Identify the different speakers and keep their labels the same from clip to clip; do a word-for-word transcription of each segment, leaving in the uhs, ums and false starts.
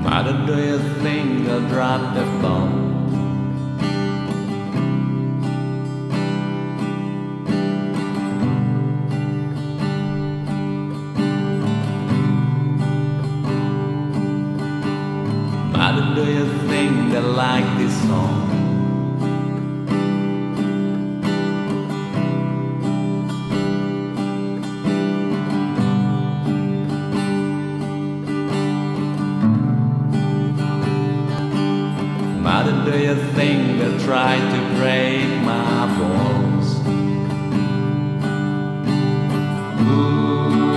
Speaker 1: Mother, do you think I'll drop the phone? Mother, do you think I like this song? Mother, do you think I tried to break my bones? Ooh,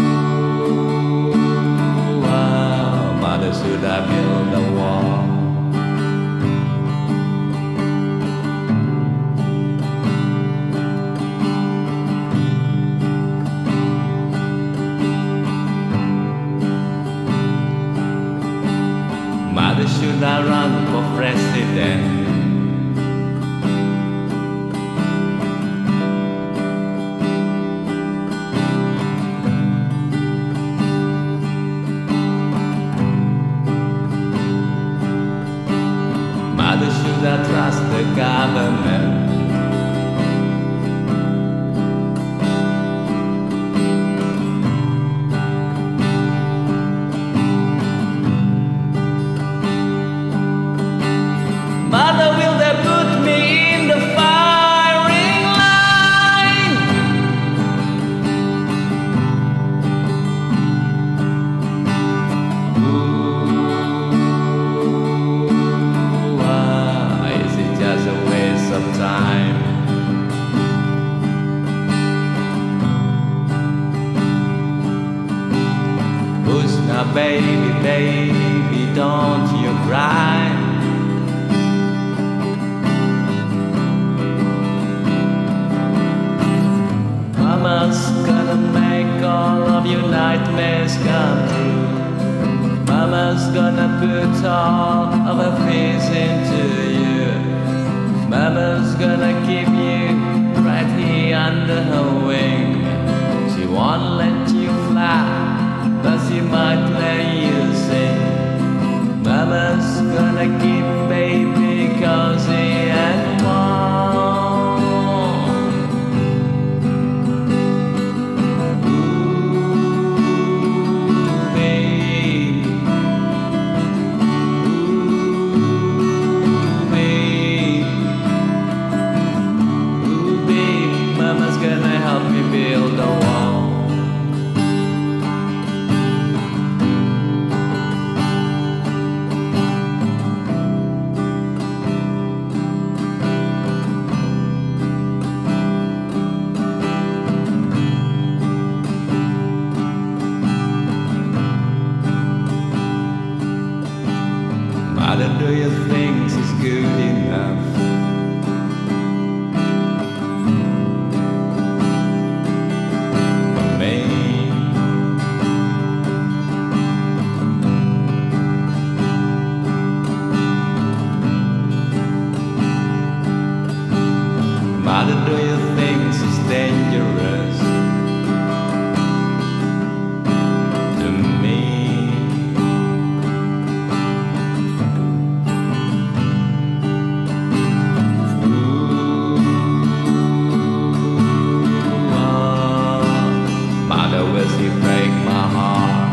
Speaker 1: wow, Mother, should I build a wall? Mother, should I run for president? Mother, should I trust the government? Mother, will they put me in the firing line? Ooh, ah, is it just a waste of time? Push now, baby, baby, don't you cry. Mama's gonna make all of your nightmares come true. Mama's gonna put all of her fears into you. Mama's gonna keep you right here under her wing. She won't let you fly, but she might let you sing. Mama's gonna keep baby cozy and warm. Build a wall. Mother, do you think she's good enough? Mother, do you think she's dangerous to me? Ooh, oh, Mother, will she break my heart?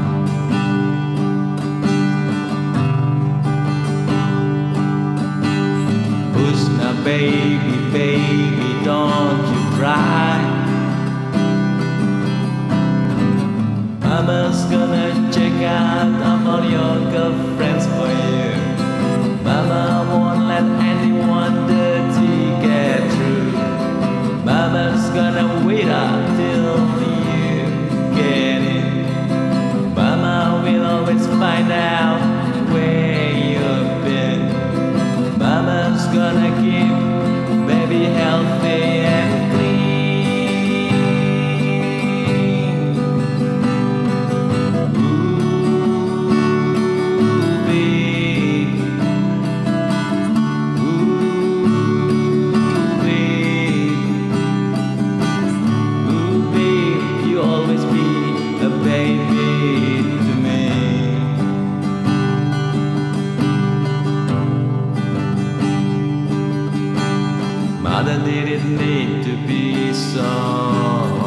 Speaker 1: Push now, baby, baby, don't you cry. Mama's gonna check out all your girlfriends for you. Mama won't let anyone dirty get through. Mama's gonna wait up till you get in. Mama will always find out where you've been. Mama's gonna keep baby healthy and clean. didn't need to be so.